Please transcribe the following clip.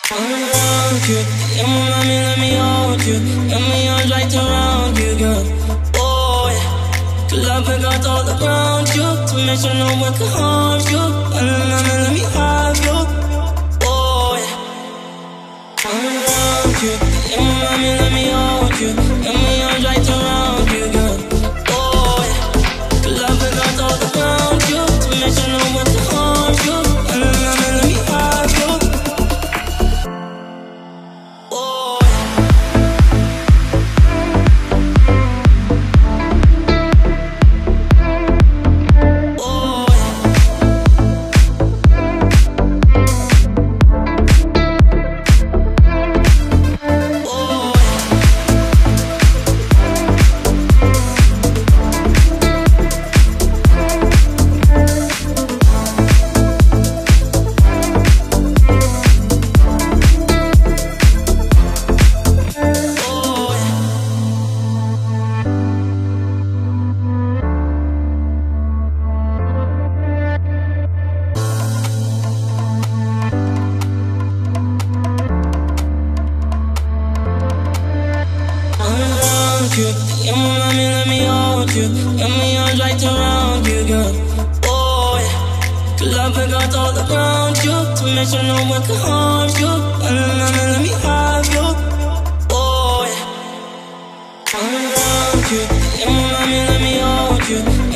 Around you, yeah, mommy, let me hold you. Got my arms right around you, girl. Oh, yeah. 'Cause I forgot all around you to make sure no one can harm you. Mommy, let me have you. Oh, yeah. Around you, yeah, mommy, let me hold you. Got my arms right around you, girl. Oh, yeah. 'Cause I forgot all around you to make sure no one can harm you. Mommy, let me have you. Yeah, mommy, let me hold you. Got my arms right around you, girl. Oh, yeah. 'Cause I forgot all around you to make sure no one can harm you. Mommy, let me have you. Oh, yeah. Around you. Yeah, mommy, let me hold you.